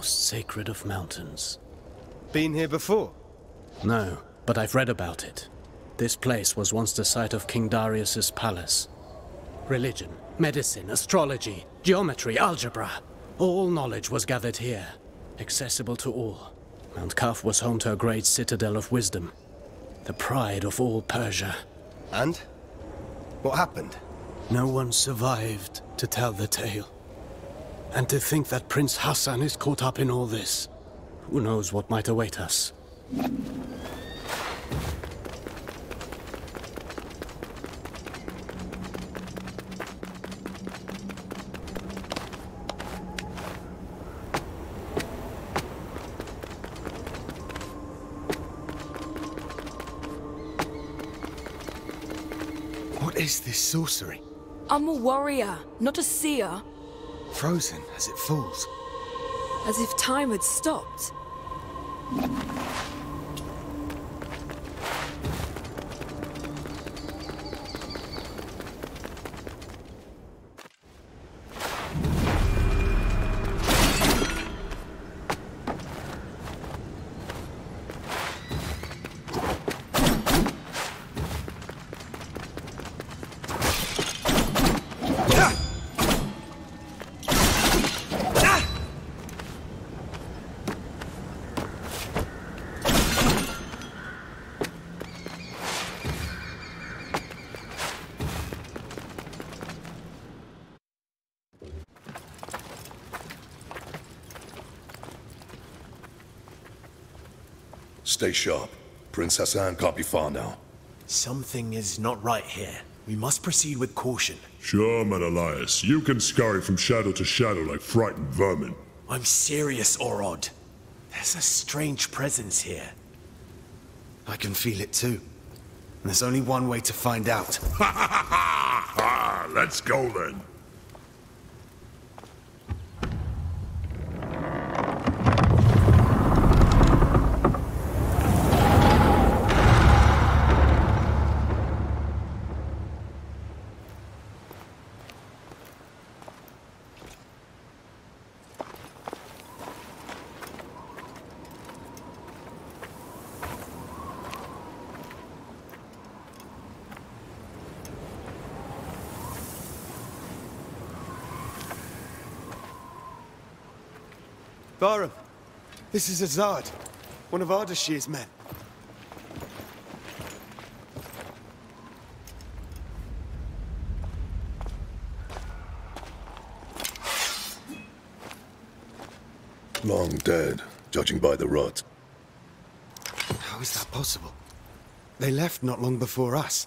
most sacred of mountains. Been here before? No, but I've read about it. This place was once the site of King Darius's palace. Religion, medicine, astrology, geometry, algebra. All knowledge was gathered here, accessible to all. Mount Kaf was home to a great citadel of wisdom, the pride of all Persia. And? What happened? No one survived to tell the tale. And to think that Prince Hassan is caught up in all this. Who knows what might await us? What is this sorcery? I'm a warrior, not a seer. Frozen as it falls. As if time had stopped. Stay sharp. Prince Hassan can't be far now. Something is not right here. We must proceed with caution. Sure, Menelaus. You can scurry from shadow to shadow like frightened vermin. I'm serious, Orod. There's a strange presence here. I can feel it too. And there's only one way to find out. Ha ha ha ha! Let's go then. Bahram, this is Azad, one of Ardashir's men. Long dead, judging by the rot. How is that possible? They left not long before us.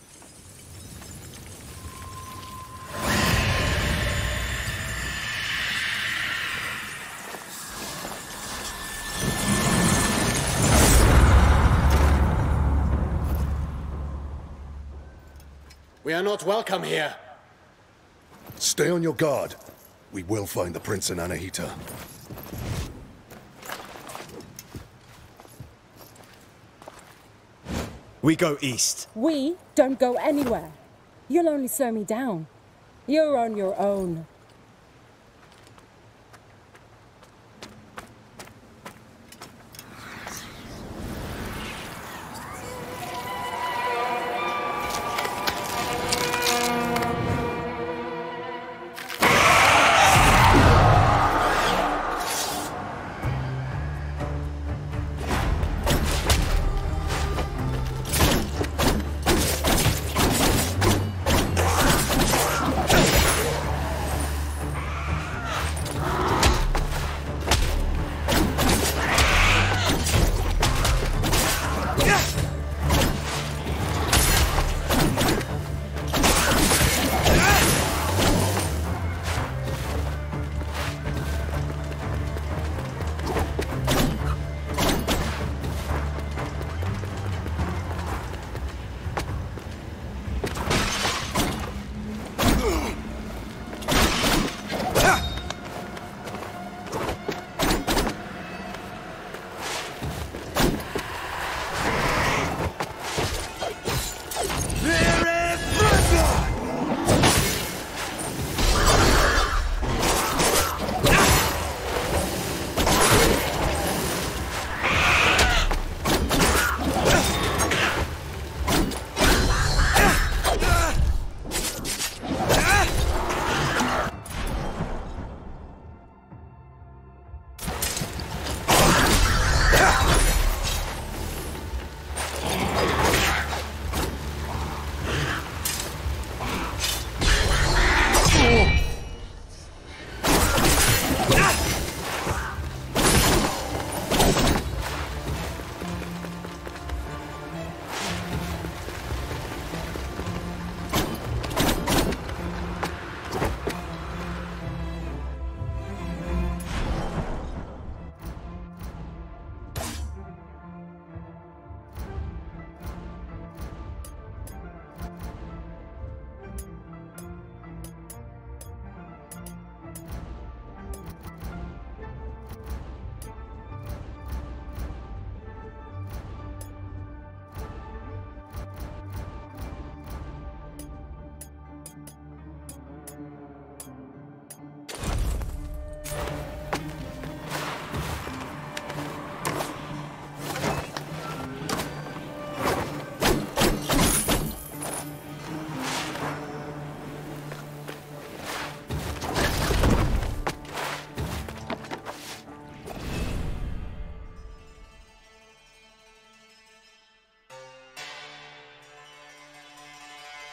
We are not welcome here. Stay on your guard. We will find the Prince and Anahita. We go east. We don't go anywhere. You'll only slow me down. You're on your own.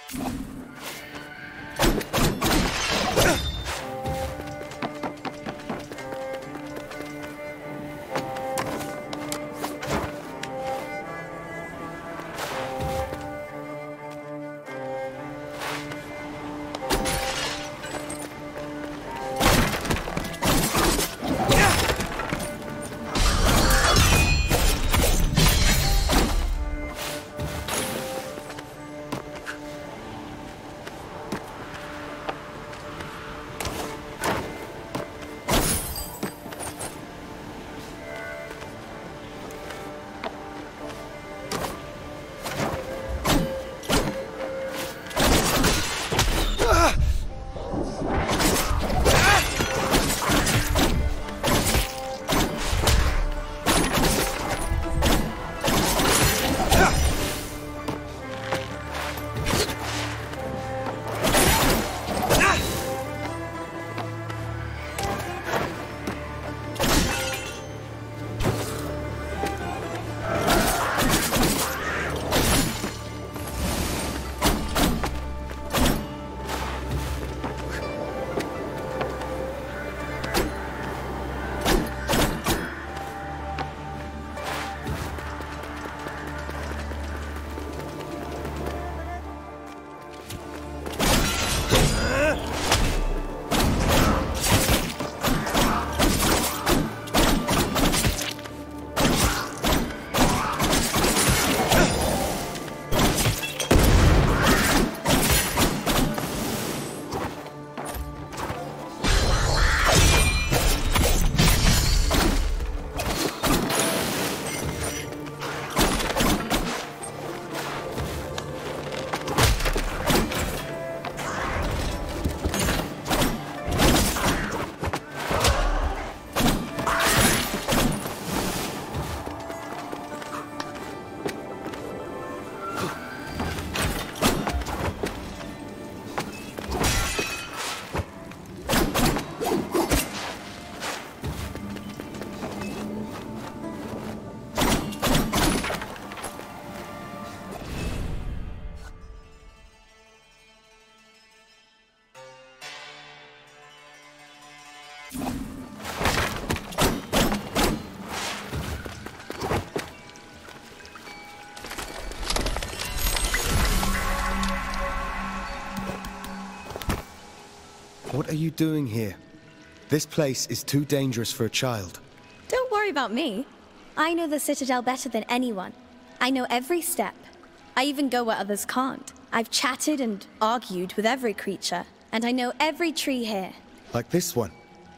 What are you doing here? This place is too dangerous for a child. Don't worry about me. I know the Citadel better than anyone. I know every step. I even go where others can't. I've chatted and argued with every creature, and I know every tree here. Like this one?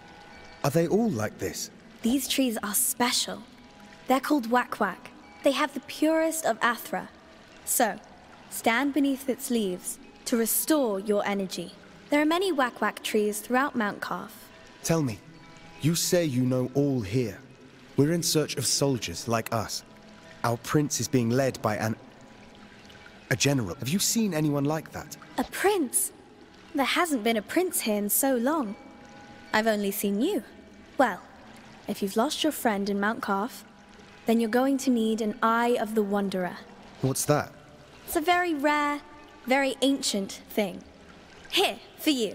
Are they all like this? These trees are special. They're called Wak-Wak. They have the purest of Athra. So, stand beneath its leaves to restore your energy. There are many Wak-Wak trees throughout Mount Karth. Tell me, you say you know all here. We're in search of soldiers like us. Our prince is being led by a general. Have you seen anyone like that? A prince? There hasn't been a prince here in so long. I've only seen you. Well, if you've lost your friend in Mount Karth, then you're going to need an Eye of the Wanderer. What's that? It's a very rare, very ancient thing. Here, for you.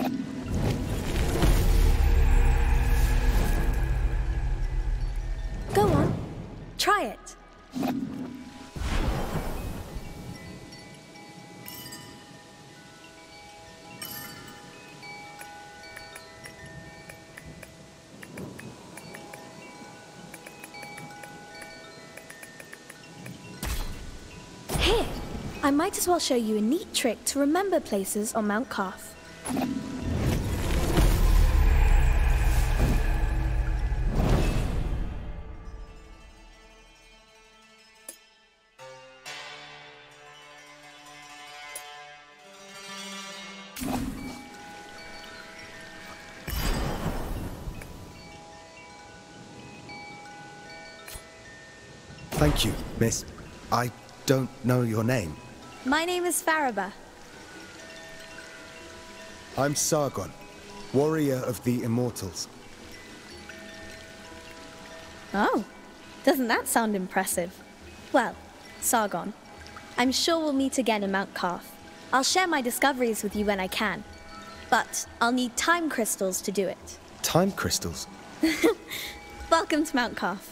Go on, try it. Here, I might as well show you a neat trick to remember places on Mount Karth. Thank you, miss. I don't know your name. My name is Faraba. I'm Sargon, warrior of the Immortals. Oh, doesn't that sound impressive? Well, Sargon, I'm sure we'll meet again in Mount Karth. I'll share my discoveries with you when I can. But I'll need time crystals to do it. Time crystals? Welcome to Mount Calf.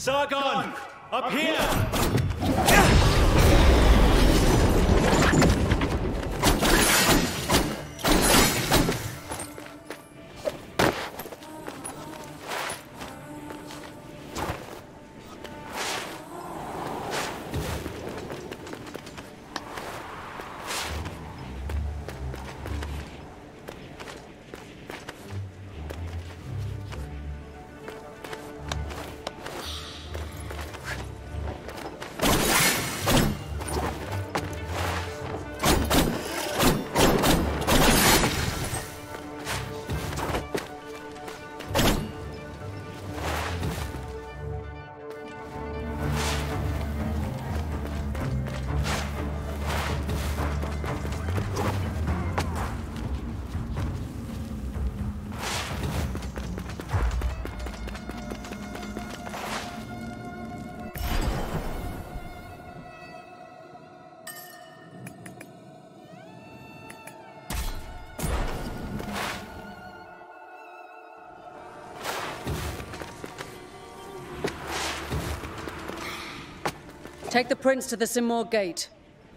Sargon! Up here! Take the prince to the Simor Gate.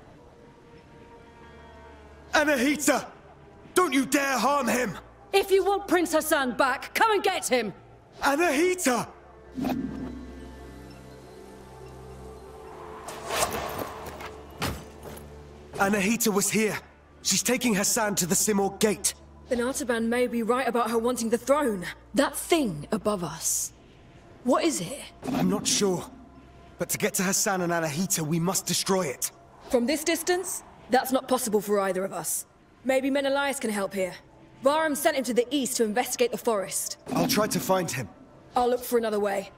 Anahita! Don't you dare harm him! If you want Prince Hassan back, come and get him! Anahita! Anahita was here. She's taking Hassan to the Simor Gate. Then Artaban may be right about her wanting the throne. That thing above us. What is it? I'm not sure. But to get to Hassan and Anahita, we must destroy it. From this distance, that's not possible for either of us. Maybe Menelaus can help here. Bahram sent him to the east to investigate the forest. I'll try to find him. I'll look for another way.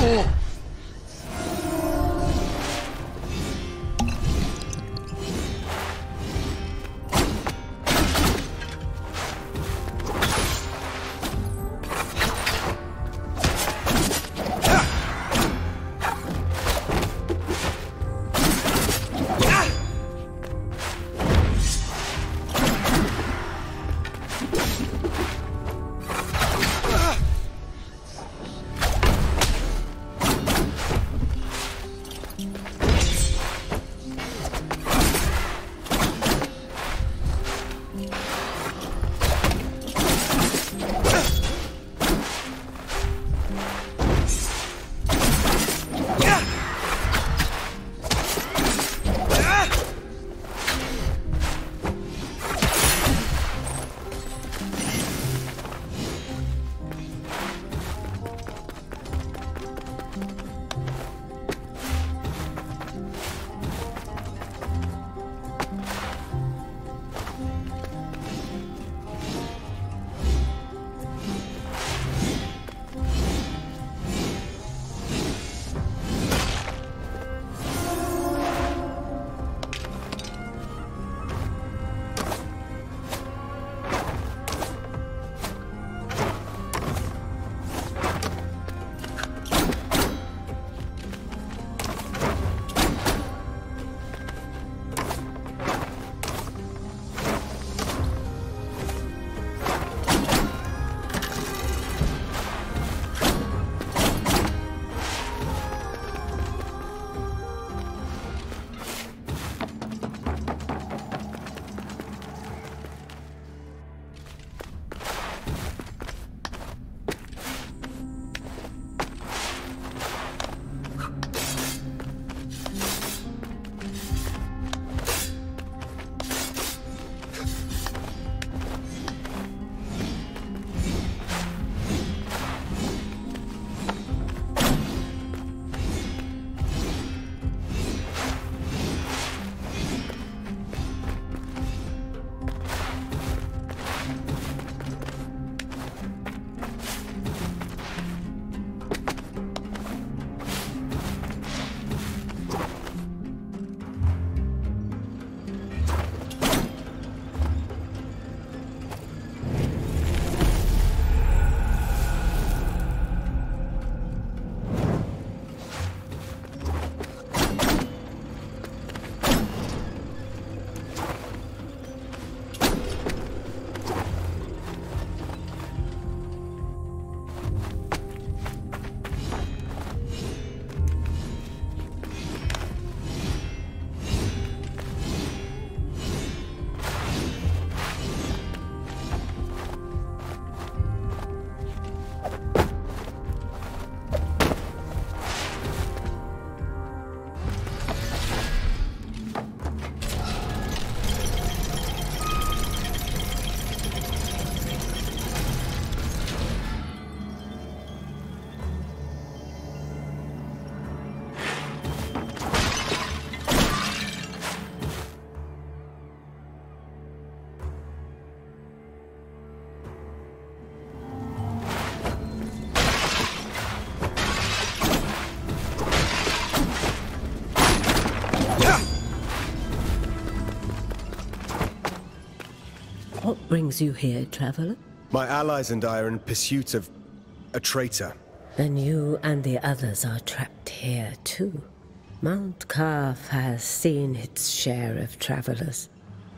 What brings you here, traveler? My allies and I are in pursuit of a traitor. Then you and the others are trapped here too. Mount Carf has seen its share of travelers.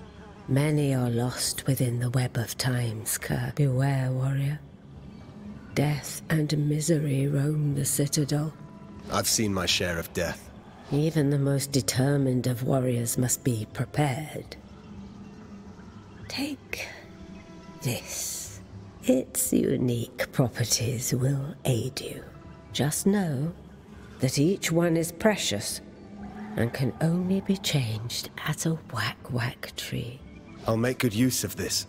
Many are lost within the web of time, Skir. Beware, warrior. Death and misery roam the citadel. I've seen my share of death. Even the most determined of warriors must be prepared. Take this. Its unique properties will aid you. Just know that each one is precious and can only be changed at a whack-whack tree. I'll make good use of this.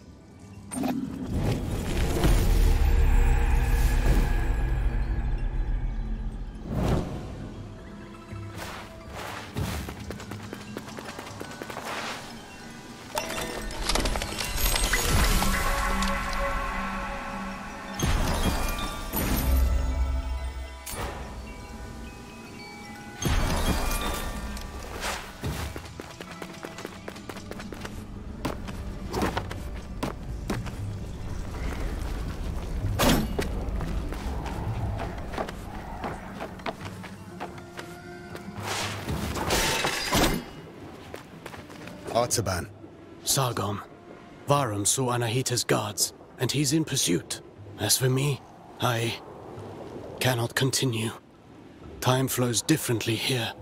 Artaban. Sargon. Varum saw Anahita's guards, and he's in pursuit. As for me, I cannot continue. Time flows differently here.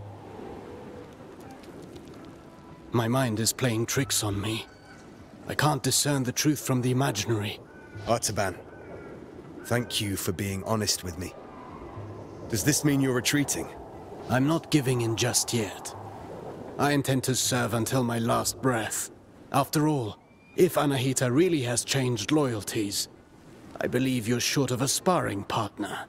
My mind is playing tricks on me. I can't discern the truth from the imaginary. Artaban, thank you for being honest with me. Does this mean you're retreating? I'm not giving in just yet. I intend to serve until my last breath. After all, if Anahita really has changed loyalties, I believe you're short of a sparring partner.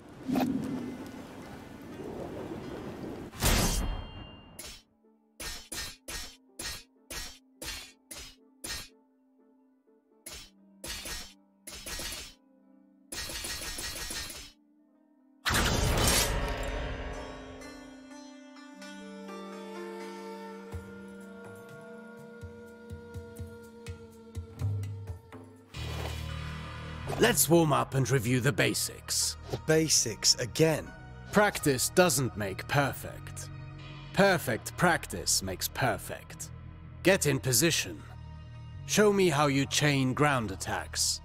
Let's warm up and review the basics. The basics again? Practice doesn't make perfect. Perfect practice makes perfect. Get in position. Show me how you chain ground attacks.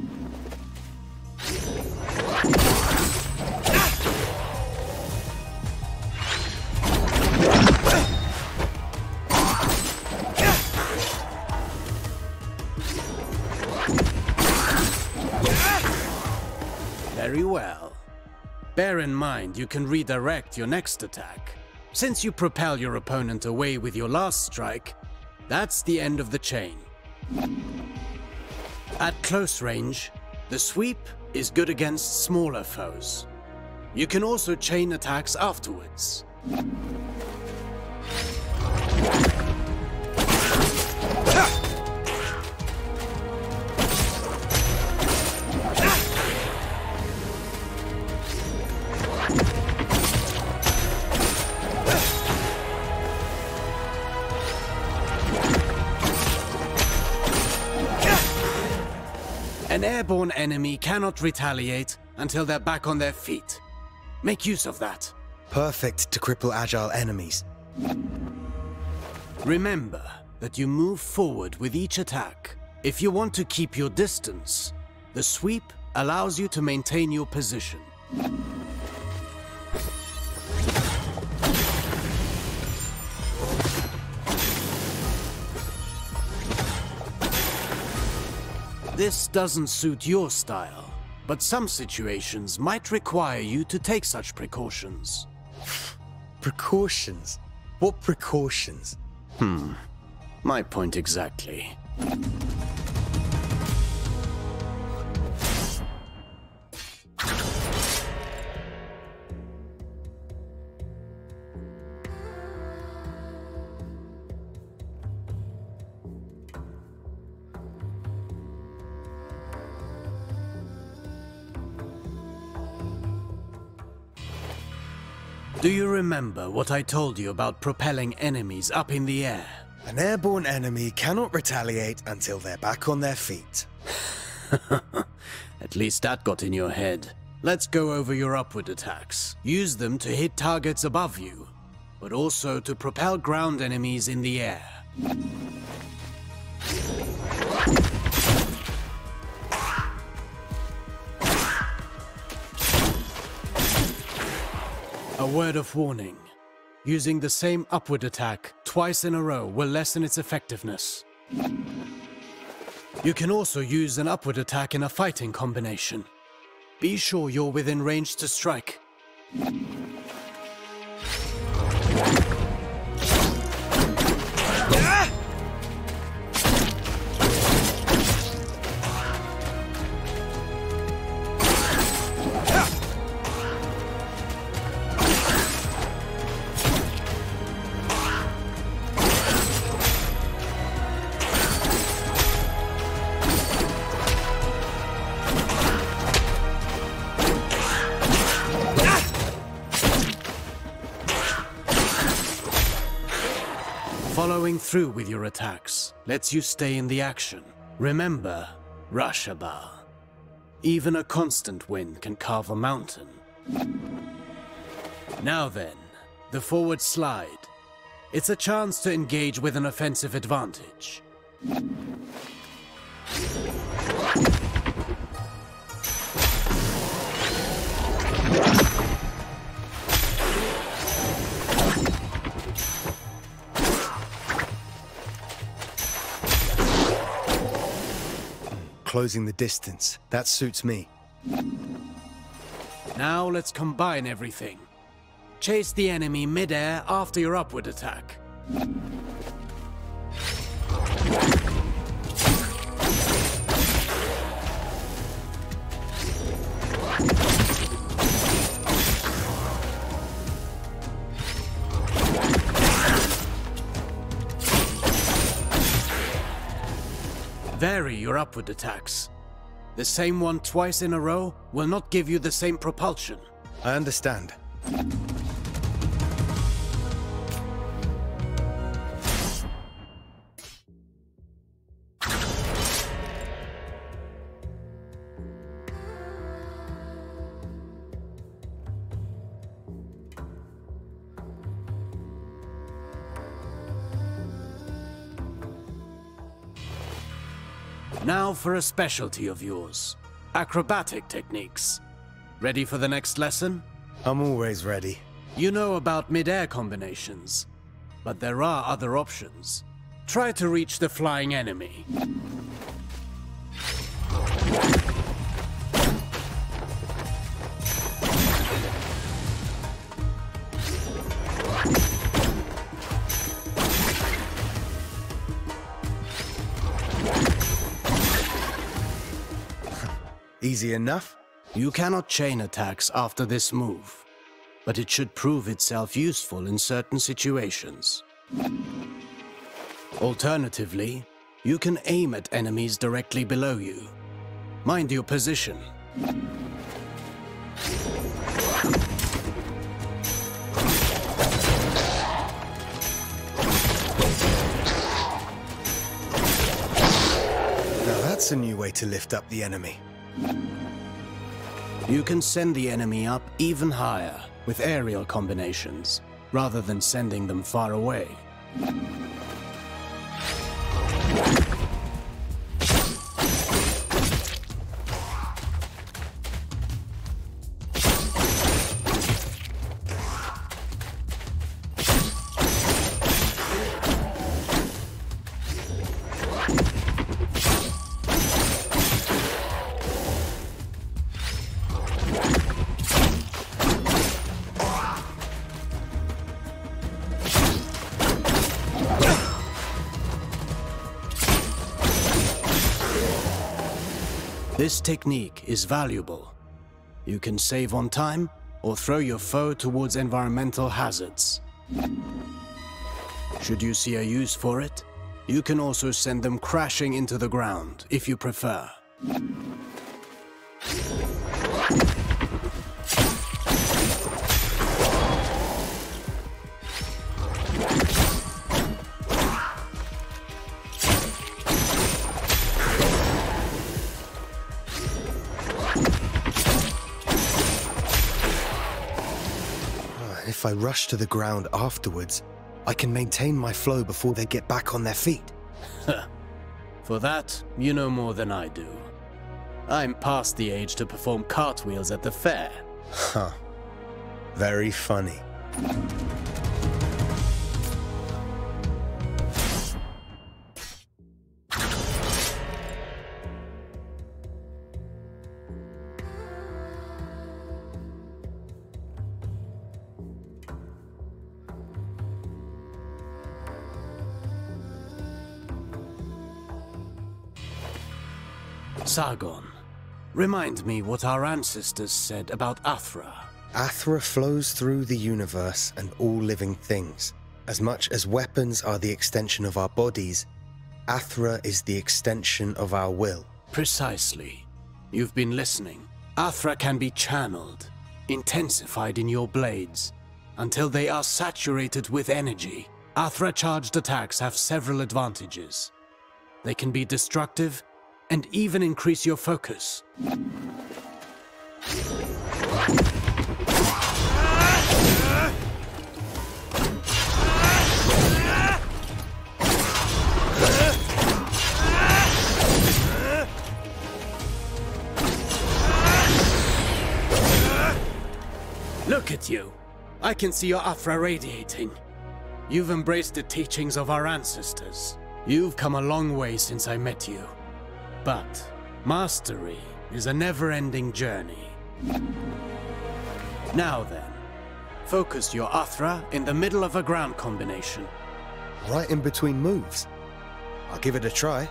Very well. Bear in mind you can redirect your next attack. Since you propel your opponent away with your last strike, that's the end of the chain. At close range, the sweep is good against smaller foes. You can also chain attacks afterwards. An airborne enemy cannot retaliate until they're back on their feet. Make use of that. Perfect to cripple agile enemies. Remember that you move forward with each attack. If you want to keep your distance, the sweep allows you to maintain your position. This doesn't suit your style, but some situations might require you to take such precautions. Precautions? What precautions? My point exactly. Do you remember what I told you about propelling enemies up in the air? An airborne enemy cannot retaliate until they're back on their feet. At least that got in your head. Let's go over your upward attacks. Use them to hit targets above you, but also to propel ground enemies in the air. A word of warning. Using the same upward attack twice in a row will lessen its effectiveness. You can also use an upward attack in a fighting combination. Be sure you're within range to strike. Following through with your attacks lets you stay in the action. Remember, Rashaba. Even a constant wind can carve a mountain. Now then, the forward slide. It's a chance to engage with an offensive advantage. Closing the distance. That suits me. Now let's combine everything. Chase the enemy mid-air after your upward attack. Vary your upward attacks. The same one twice in a row will not give you the same propulsion. I understand. Now for a specialty of yours. Acrobatic techniques. Ready for the next lesson? I'm always ready. You know about mid-air combinations, but there are other options. Try to reach the flying enemy. Easy enough? You cannot chain attacks after this move, but it should prove itself useful in certain situations. Alternatively, you can aim at enemies directly below you. Mind your position. Now that's a new way to lift up the enemy. You can send the enemy up even higher with aerial combinations, rather than sending them far away. This technique is valuable. You can save on time or throw your foe towards environmental hazards. Should you see a use for it, you can also send them crashing into the ground if you prefer. If I rush to the ground afterwards, I can maintain my flow before they get back on their feet. For that, you know more than I do. I'm past the age to perform cartwheels at the fair. Huh. Very funny. Sargon, remind me what our ancestors said about Athra. Athra flows through the universe and all living things. As much as weapons are the extension of our bodies, Athra is the extension of our will. Precisely. You've been listening. Athra can be channeled, intensified in your blades, until they are saturated with energy. Athra-charged attacks have several advantages. They can be destructive, and even increase your focus. Look at you. I can see your Athra radiating. You've embraced the teachings of our ancestors. You've come a long way since I met you. But mastery is a never-ending journey. Now then, focus your Athra in the middle of a ground combination. Right in between moves. I'll give it a try.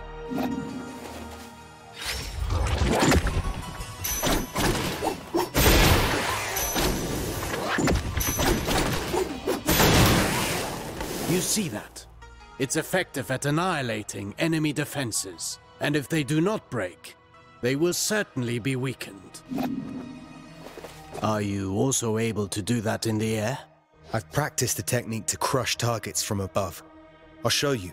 You see that? It's effective at annihilating enemy defenses, and if they do not break, they will certainly be weakened. Are you also able to do that in the air? I've practiced the technique to crush targets from above. I'll show you.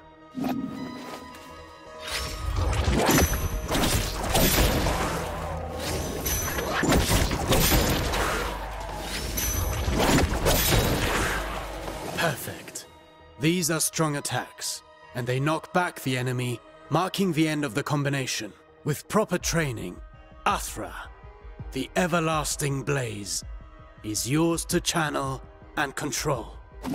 Perfect. These are strong attacks, and they knock back the enemy, marking the end of the combination. With proper training, Athra, the everlasting blaze, is yours to channel and control.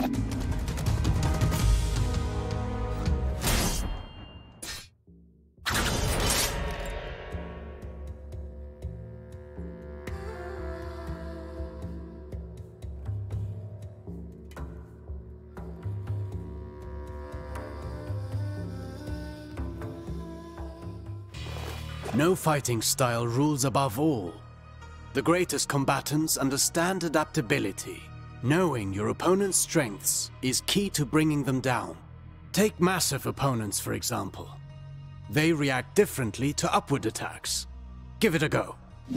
No fighting style rules above all. The greatest combatants understand adaptability. Knowing your opponent's strengths is key to bringing them down. Take massive opponents, for example. They react differently to upward attacks. Give it a go.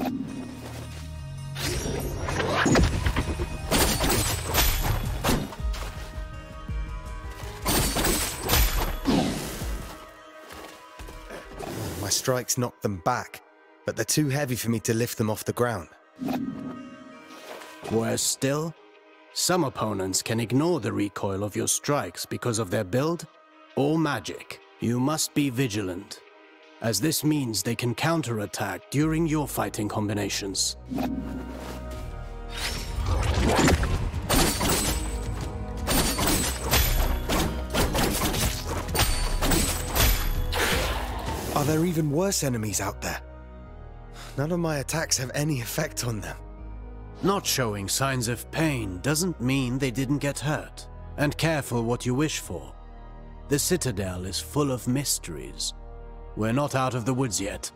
My strikes knocked them back, but they're too heavy for me to lift them off the ground. Worse still, some opponents can ignore the recoil of your strikes because of their build or magic. You must be vigilant, as this means they can counterattack during your fighting combinations. Are there even worse enemies out there? None of my attacks have any effect on them. Not showing signs of pain doesn't mean they didn't get hurt. And careful what you wish for. The Citadel is full of mysteries. We're not out of the woods yet.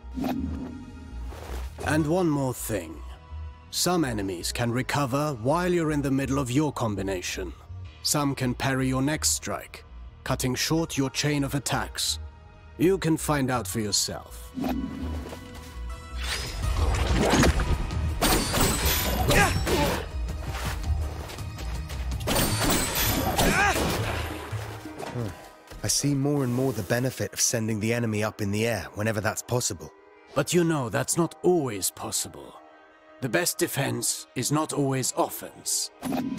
And one more thing. Some enemies can recover while you're in the middle of your combination. Some can parry your next strike, cutting short your chain of attacks. You can find out for yourself. I see more and more the benefit of sending the enemy up in the air whenever that's possible. But you know that's not always possible. The best defense is not always offense.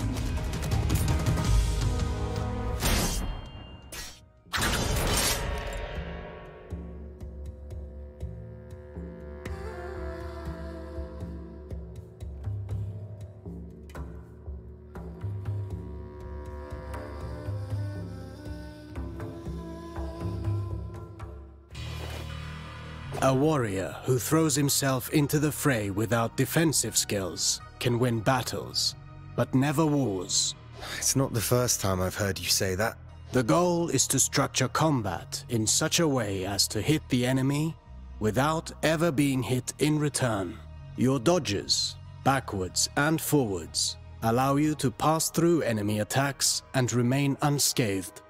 A warrior who throws himself into the fray without defensive skills can win battles, but never wars. It's not the first time I've heard you say that. The goal is to structure combat in such a way as to hit the enemy without ever being hit in return. Your dodges, backwards and forwards, allow you to pass through enemy attacks and remain unscathed.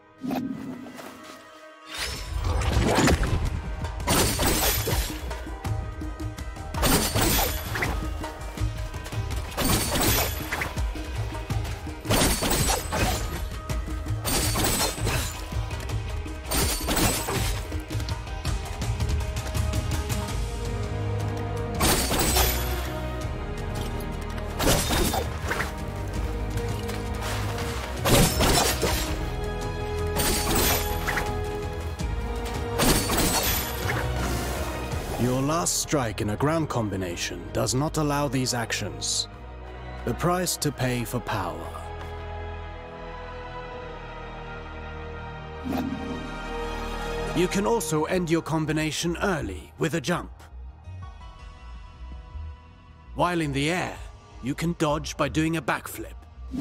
Your last strike in a ground combination does not allow these actions. The price to pay for power. You can also end your combination early with a jump. While in the air, you can dodge by doing a backflip.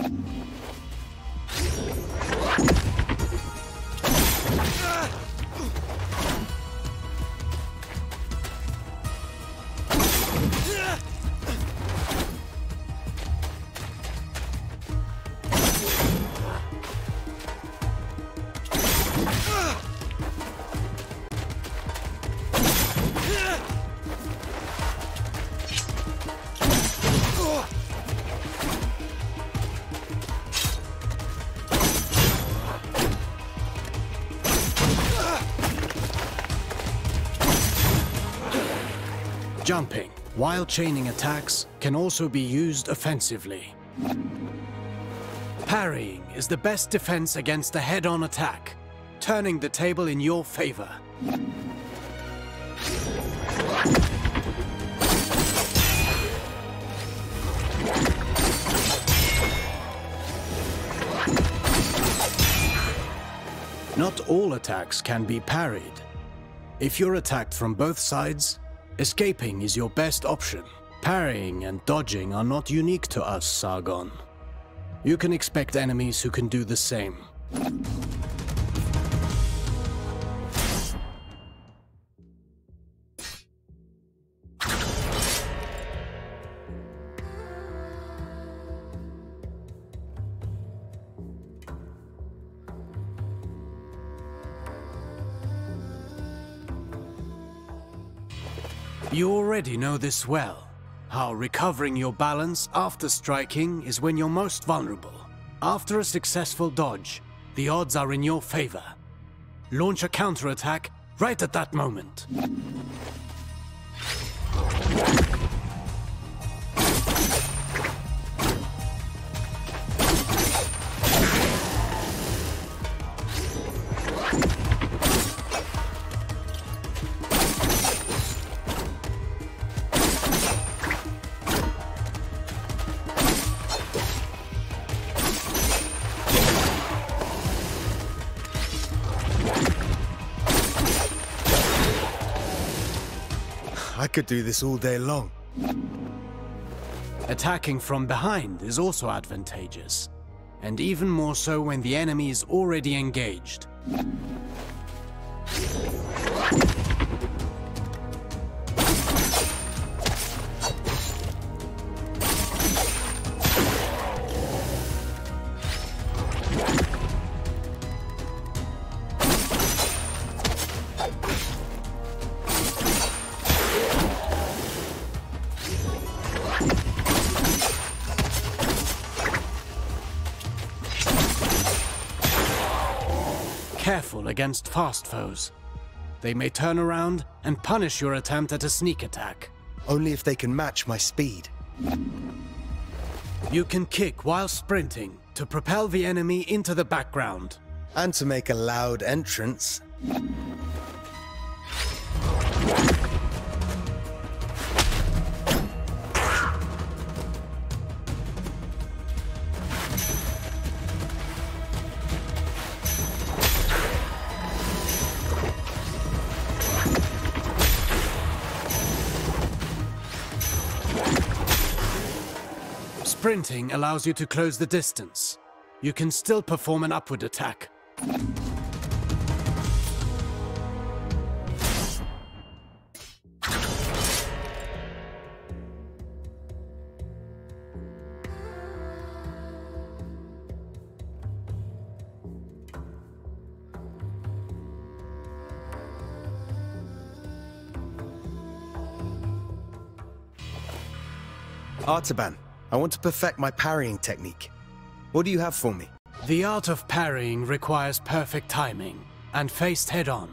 Jumping, while chaining attacks, can also be used offensively. Parrying is the best defense against a head-on attack, turning the table in your favor. Not all attacks can be parried. If you're attacked from both sides, escaping is your best option. Parrying and dodging are not unique to us, Sargon. You can expect enemies who can do the same. You already know this well, how recovering your balance after striking is when you're most vulnerable. After a successful dodge, the odds are in your favor. Launch a counterattack right at that moment. I could do this all day long. Attacking from behind is also advantageous, and even more so when the enemy is already engaged. Careful against fast foes. They may turn around and punish your attempt at a sneak attack. Only if they can match my speed. You can kick while sprinting to propel the enemy into the background. And to make a loud entrance. Sprinting allows you to close the distance. You can still perform an upward attack. Artaban, I want to perfect my parrying technique. What do you have for me? The art of parrying requires perfect timing and faced head-on.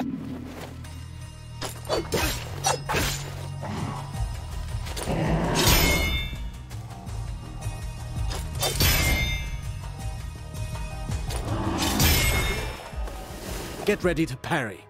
Get ready to parry.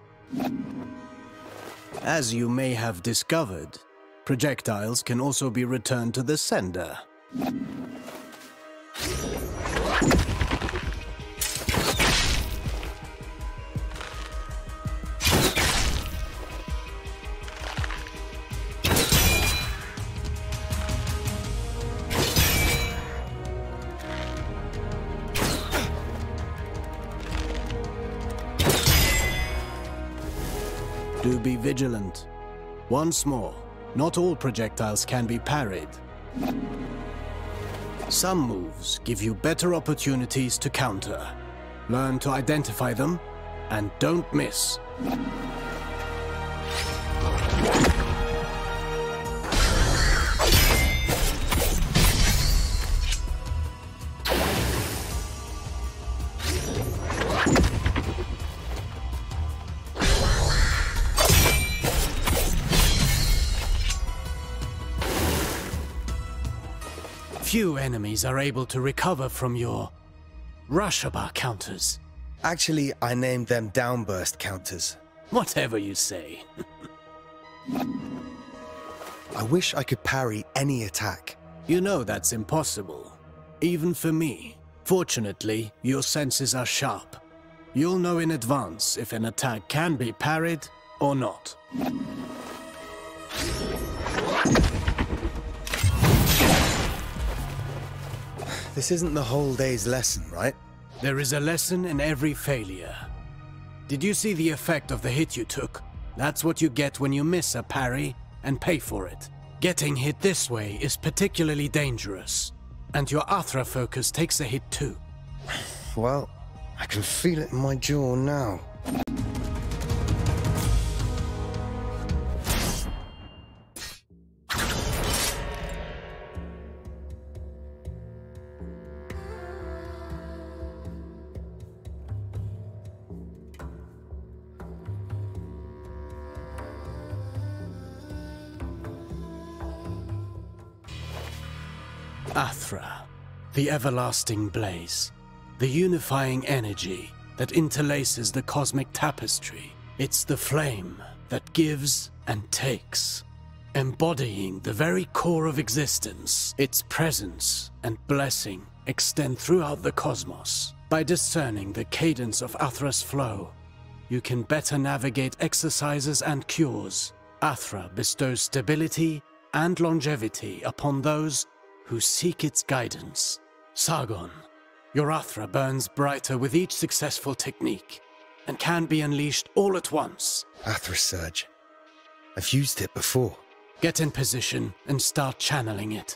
As you may have discovered, projectiles can also be returned to the sender. Do be vigilant. Once more, not all projectiles can be parried. Some moves give you better opportunities to counter. Learn to identify them, and don't miss. Few enemies are able to recover from your Rashaba counters. Actually, I named them downburst counters. Whatever you say. I wish I could parry any attack. You know that's impossible. Even for me. Fortunately, your senses are sharp. You'll know in advance if an attack can be parried or not. This isn't the whole day's lesson, right? There is a lesson in every failure. Did you see the effect of the hit you took? That's what you get when you miss a parry and pay for it. Getting hit this way is particularly dangerous. And your Athra focus takes a hit too. Well, I can feel it in my jaw now. Athra, the everlasting blaze, the unifying energy that interlaces the cosmic tapestry. It's the flame that gives and takes, embodying the very core of existence. Its presence and blessing extend throughout the cosmos. By discerning the cadence of Athra's flow, you can better navigate exercises and cures. Athra bestows stability and longevity upon those who seek its guidance. Sargon, your Athra burns brighter with each successful technique, and can be unleashed all at once. Athra Surge. I've used it before. Get in position and start channeling it.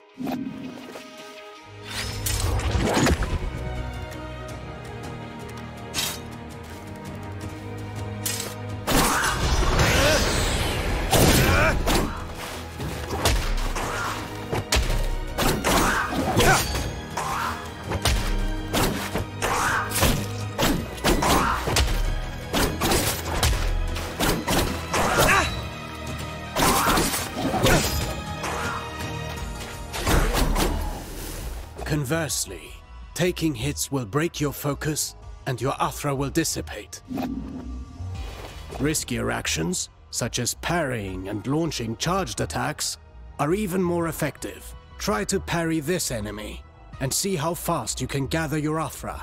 Conversely, taking hits will break your focus and your Athra will dissipate. Riskier actions, such as parrying and launching charged attacks, are even more effective. Try to parry this enemy and see how fast you can gather your Athra.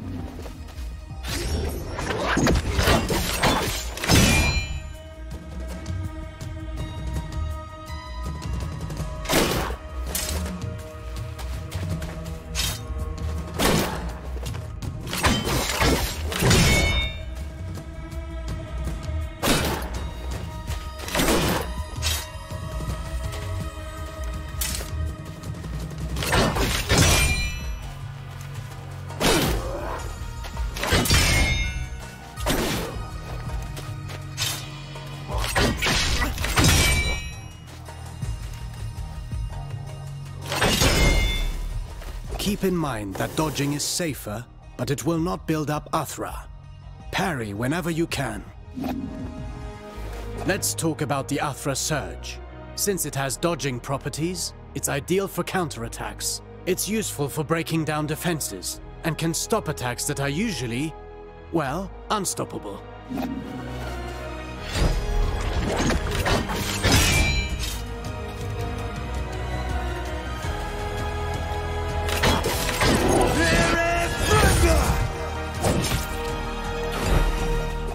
Keep in mind that dodging is safer, but it will not build up Athra. Parry whenever you can. Let's talk about the Athra Surge. Since it has dodging properties, it's ideal for counterattacks. It's useful for breaking down defenses, and can stop attacks that are usually, well, unstoppable.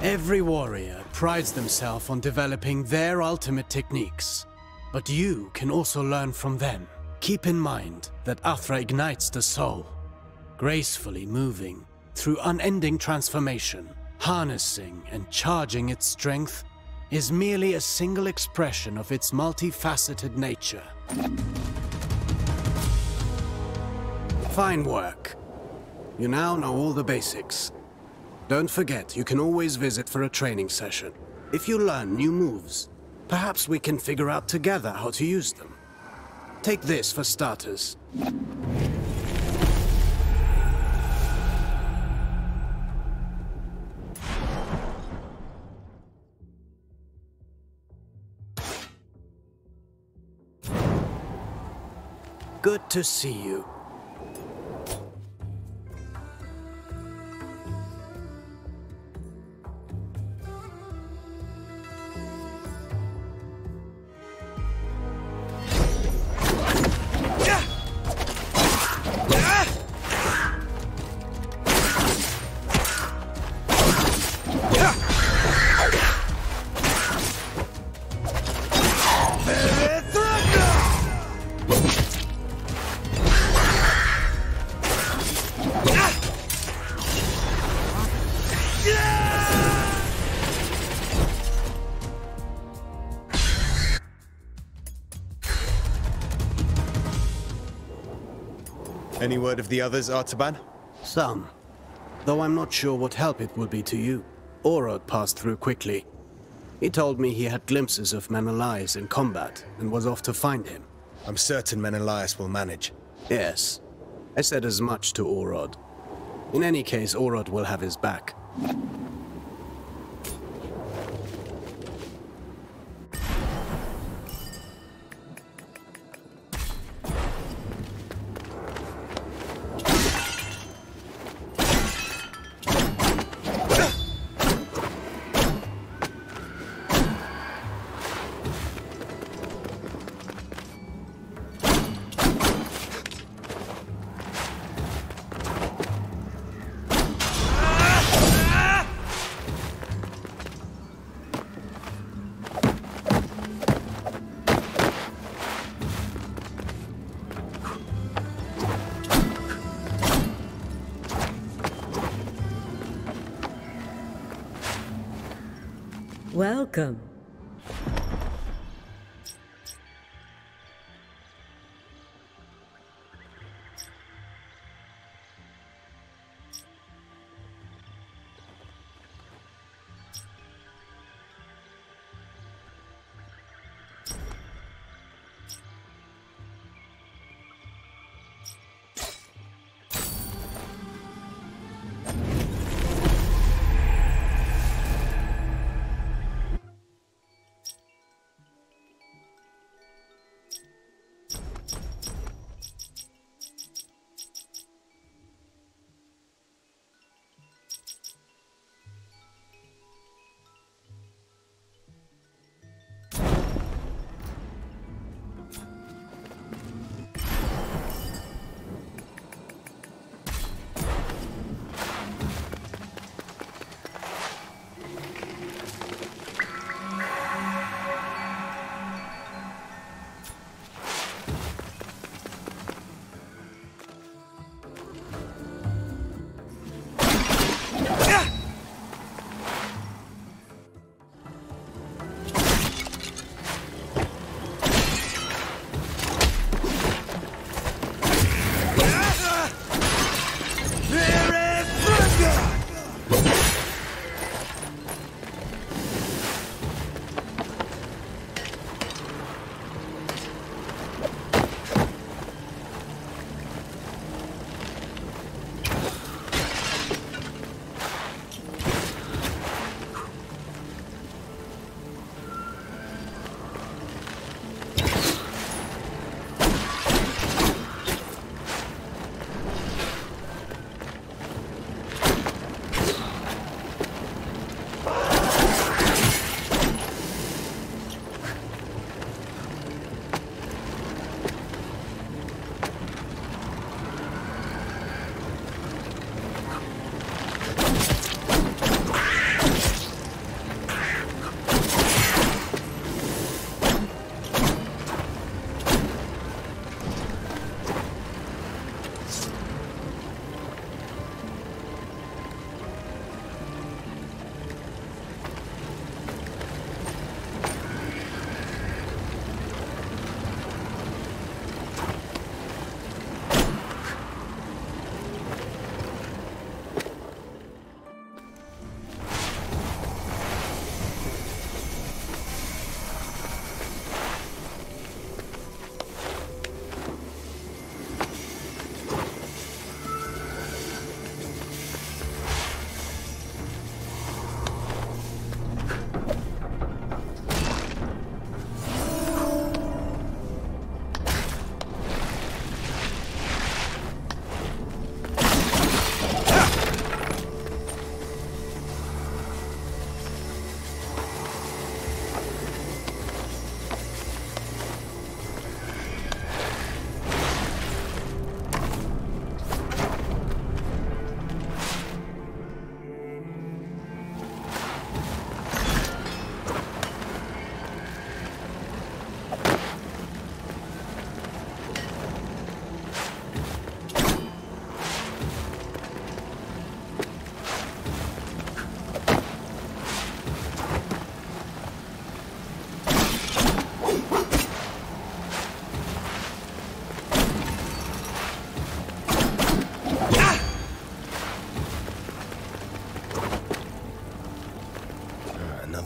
Every warrior prides themselves on developing their ultimate techniques, but you can also learn from them. Keep in mind that Athra ignites the soul, gracefully moving through unending transformation. Harnessing and charging its strength is merely a single expression of its multifaceted nature. Fine work. You now know all the basics. Don't forget, you can always visit for a training session. If you learn new moves, perhaps we can figure out together how to use them. Take this for starters. Good to see you. Any word of the others, Artaban? Some. Though I'm not sure what help it will be to you. Orod passed through quickly. He told me he had glimpses of Menelaus in combat and was off to find him. I'm certain Menelaus will manage. Yes. I said as much to Orod. In any case, Orod will have his back. Welcome.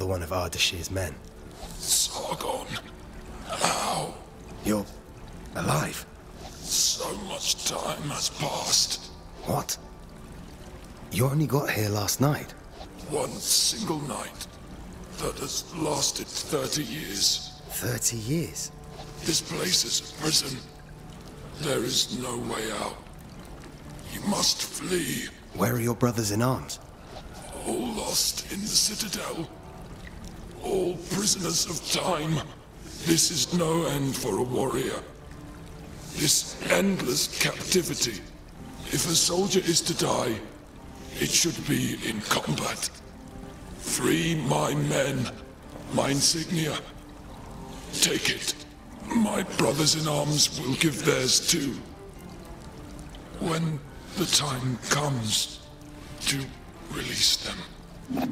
one of Ardashir's men. Sargon. How? You're alive? So much time has passed. What? You only got here last night? One single night that has lasted 30 years. 30 years? This place is a prison. There is no way out. You must flee. Where are your brothers in arms? All lost in the Citadel. All prisoners of time. This is no end for a warrior. This endless captivity. If a soldier is to die, it should be in combat. Free my men, my insignia. Take it. My brothers in arms will give theirs too. When the time comes to release them.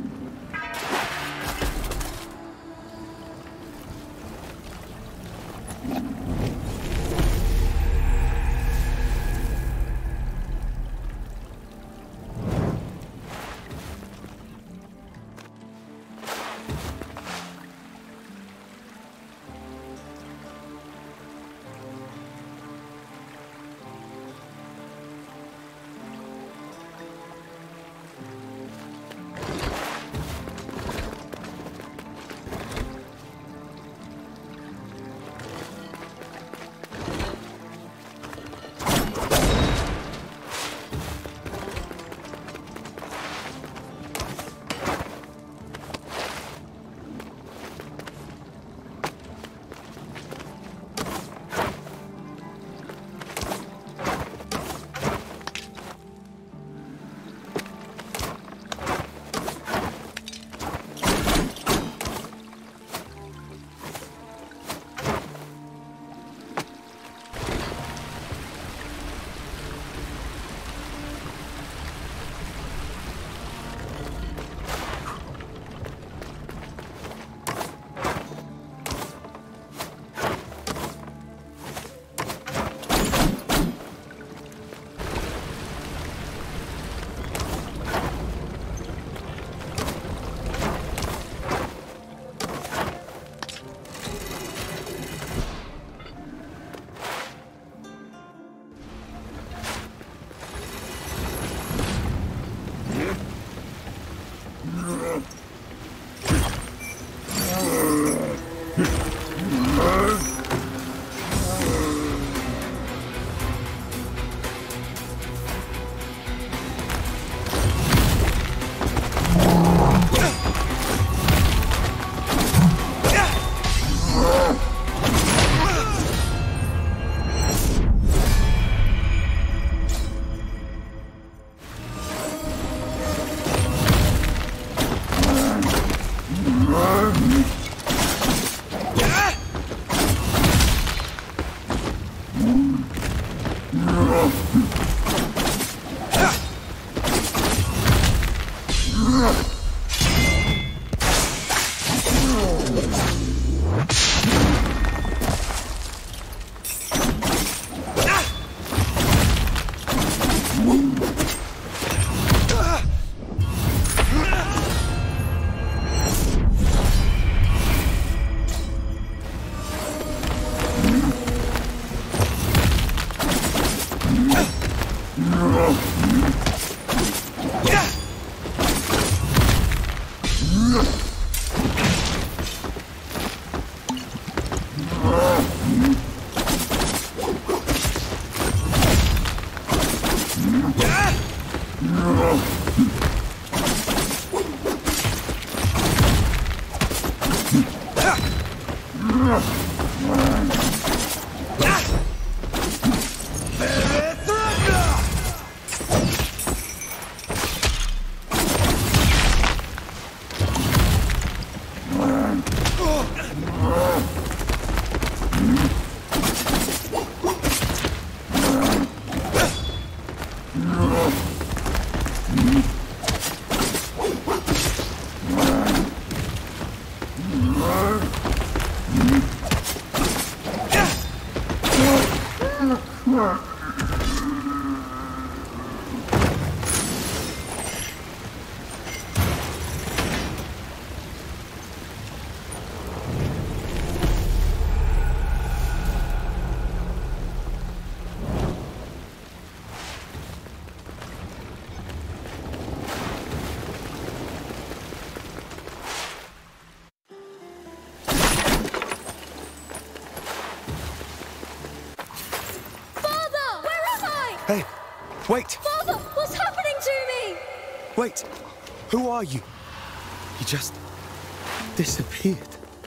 Hey, wait! Father, what's happening to me? Wait! Who are you? You just disappeared.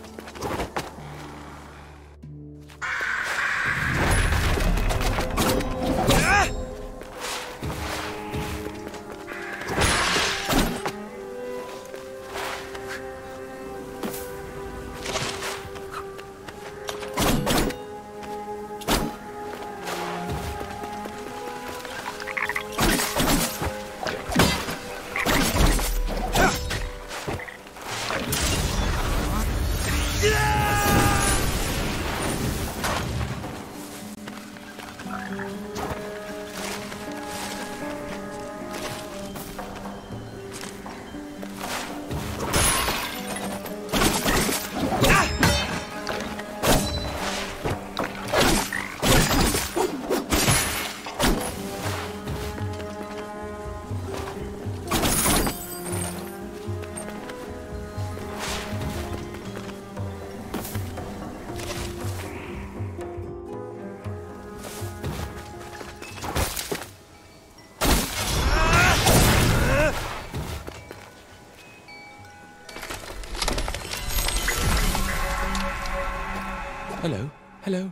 Hello, hello.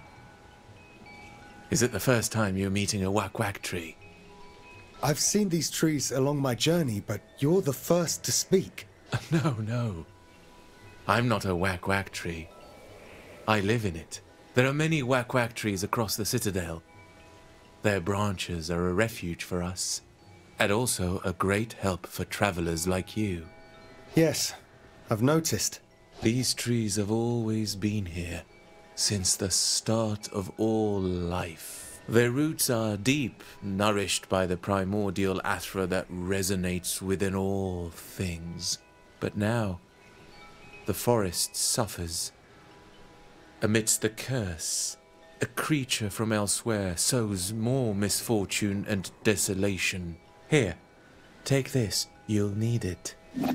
Is it the first time you're meeting a Wak-Wak tree? I've seen these trees along my journey, but you're the first to speak. No. I'm not a Wak-Wak tree. I live in it. There are many Wak-Wak trees across the Citadel. Their branches are a refuge for us, and also a great help for travelers like you. Yes, I've noticed. These trees have always been here, since the start of all life. Their roots are deep, nourished by the primordial Athra that resonates within all things. But now, the forest suffers. Amidst the curse, a creature from elsewhere sows more misfortune and desolation. Here, take this. You'll need it.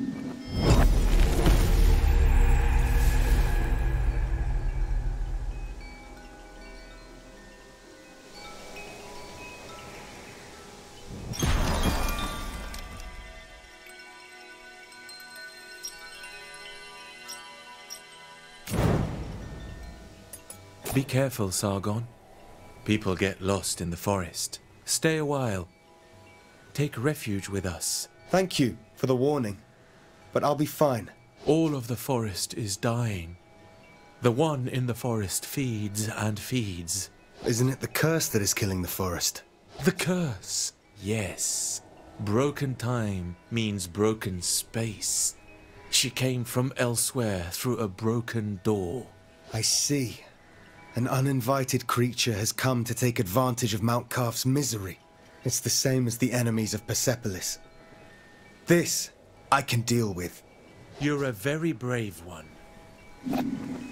Be careful, Sargon. People get lost in the forest. Stay a while. Take refuge with us. Thank you for the warning, but I'll be fine. All of the forest is dying. The one in the forest feeds and feeds. Isn't it the curse that is killing the forest? The curse, yes. Broken time means broken space. She came from elsewhere through a broken door. I see. An uninvited creature has come to take advantage of Mount Kaf's misery. It's the same as the enemies of Persepolis. This I can deal with. You're a very brave one.